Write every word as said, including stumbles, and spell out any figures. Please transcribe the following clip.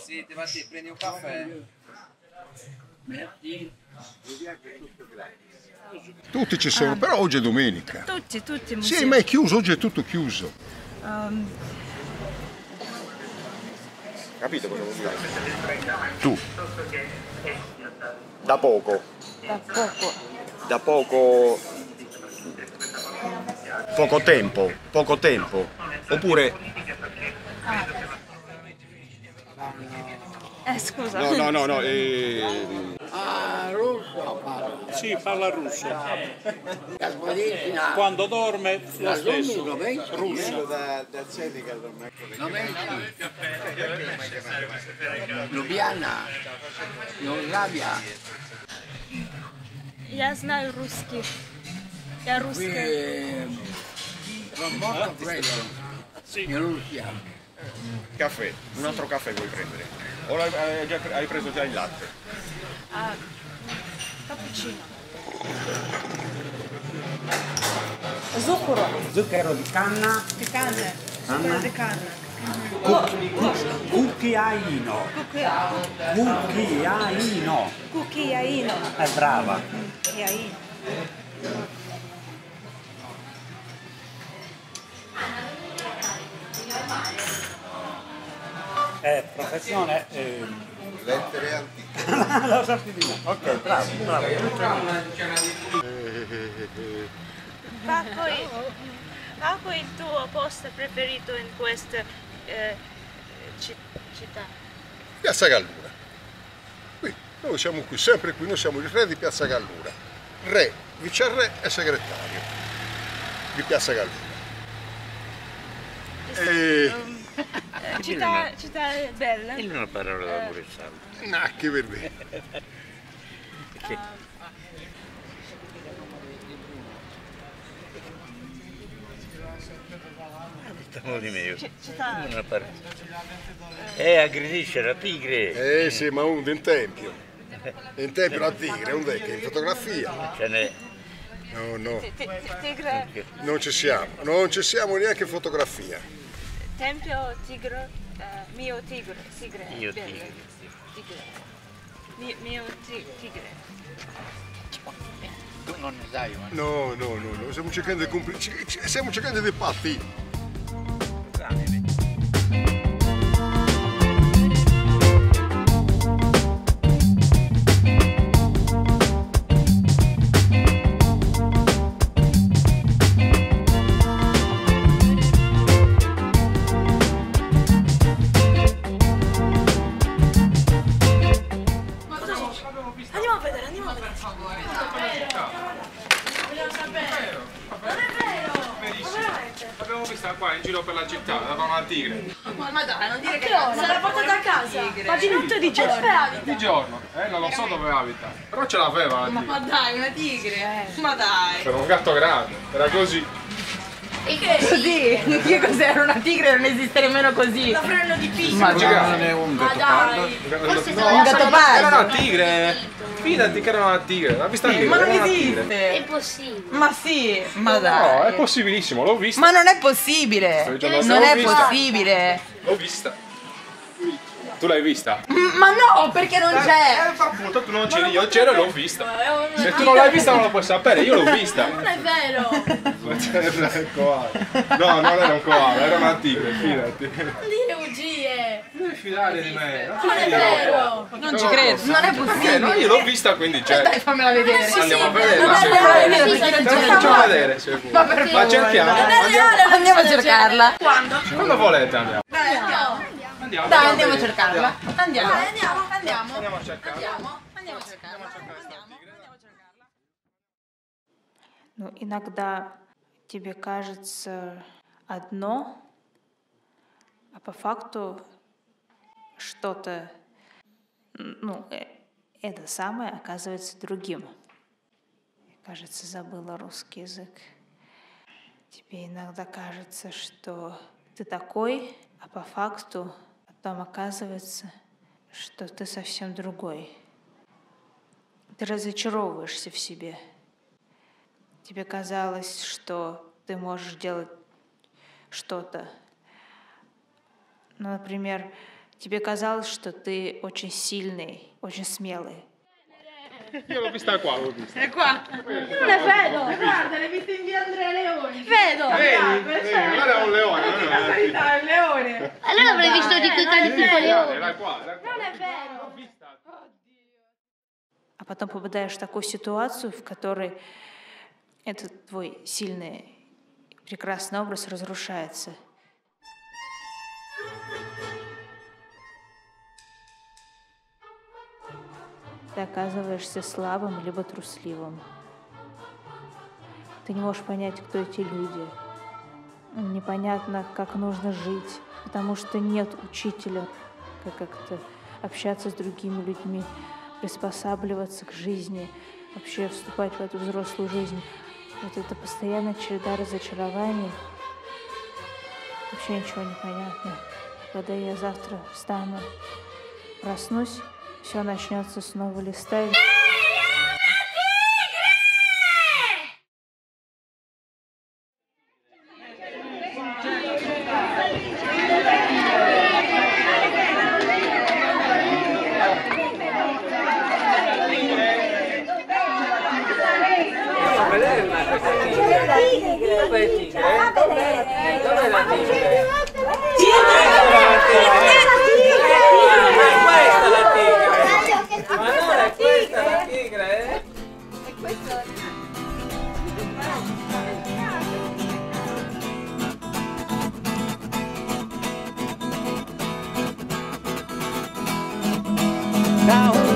Sì, ti vatti, prendi un caffè. Tutti ci sono, però oggi è domenica. Tutti, tutti. Sì, ma è chiuso, oggi è tutto chiuso. Um, Capito cosa vuol dire? Tu. Da poco. da poco. Da poco. Poco tempo. Poco tempo. Oppure. Eh, scusa. No, no, no, no. Eh... Ah, russo parla. Sì, parla russo. Gasparina. Quando dorme lo stesso. Russo. Da, da Senegal non è Ljubljana. Jugoslavia. Я знаю русский. Я русская. Molto freddo. In Russia. Caffè. Un altro caffè vuoi prendere? O l'hai- hai, già- hai preso già il latte? А, капучино. Zucchero. Zucchero di canna, Di canna. Zucchero di canna. cucchiaino, cucchiaino, Cucchiaino. è brava. Cucchiaino. È professione... Eh... lettere antiche. Lo sappi di me. Ok, bravo, bravo. Paco, Paco, il tuo posto preferito in questa eh, ci- città? Piazza Gallura. Qui, noi siamo qui, sempre qui, noi siamo il re di Piazza Gallura. Re, vicerre e segretario di Piazza Gallura. E... Eh, città, città bella. È una parola da Buressalo. No, che per me. Stiamo di meglio. Ci- città. Una parola. Eh, aggredisce la tigre. Eh sì, ma un in tempio. In tempio la tigre, un vecchio, in fotografia. Ce n'è. No, no, Ti- ti- Tigre, non ci siamo, non ci siamo neanche in fotografia. tempio, tigre, eh, mio tigre, tigre. Mio bello. tigre. Tigre. Mi- Mio ti- tigre. Tu non ne sai, ma. No, no, no, no, stiamo cercando di complici, stiamo cercando dei patti. Andiamo a vedere, andiamo a vedere. L'abbiamo vista qua in giro per la città, dava una tigre. Ma dai, non dire che Se l'ha portata a casa. Ma di notte o di giorno? Di giorno, eh, non lo so dove abita. Però ce l'aveva la tigre. Ma dai, una tigre, eh. Ma dai. Era un gatto grande, era così. E che così? Che cos'era una tigre? Non esiste nemmeno così. La frenno di pizza. Ma gigante. Non è un Ma gattopardo. dai. Forse No, un era una- era una gattopardo. tigre. Fidati che era una tigre, l'ha vista anche Ma io, non era una tigre. esiste. È possibile. Ma sì, ma No, dai. è possibilissimo, l'ho vista. Ma non è possibile. Sto dicendo, Non l'ho è vista. possibile. L'ho vista. Tu l'hai vista? M- Ma no, perché non c'è. Eh, appunto, tu non c'eri, io c'ero e l'ho vista. Se tu non l'hai vista non lo puoi sapere, io l'ho vista. Non è vero. Era il koala. No, non era un koala, era una tigre, fidati. Dire bugie. Non devi fidare di me. Non ti Non è fiderò. vero. Non ci credo. Non è Perché? possibile. No, io l'ho vista, quindi c'è. Dai, fammela vedere. Andiamo a vedere. Non è reale, perché non Te la c'è. faccio vedere se vuoi. Ma per Ma cerchiamo. Non è Andiamo. reale, andiamo a cercarla. Quando volete andiamo. Dai, andiamo. Andiamo. Dai, andiamo a cercarla. Andiamo. Dai, Andiamo, andiamo. Andiamo a cercarla. Andiamo, andiamo a cercarla. Andiamo, andiamo a cercarla. Ну, иногда тебе кажется одно, а по факту что-то, ну, э, это самое оказывается другим. Я, кажется, забыла русский язык. Тебе иногда кажется, что ты такой, а по факту потом оказывается, что ты совсем другой. Ты разочаровываешься в себе. Тебе казалось, что ты можешь делать что-то. Ну, например, Тебе казалось, что ты очень сильный, очень смелый. Io l'ho vista qua, l'ho vista. È qua. Non è vero. Guarda, l'hai vista in via Andrea Leoni. Vedo. Vedi? Vedi, guarda, è un leone. Non La carità, è un leone. Allora avrei visto di quei cani tipo leone. Era qua, era qua. Non è vero. А потом попадаешь в такую ситуацию, в которой этот твой сильный, прекрасный образ разрушается. Ты оказываешься слабым либо трусливым. Ты не можешь понять, кто эти люди. Непонятно, как нужно жить, потому что нет учителя, как как-то общаться с другими людьми, приспосабливаться к жизни, вообще вступать в эту взрослую жизнь. Вот это постоянная череда разочарований. Вообще ничего не понятно. Когда я завтра встану, проснусь, все начнется с нового листа. Now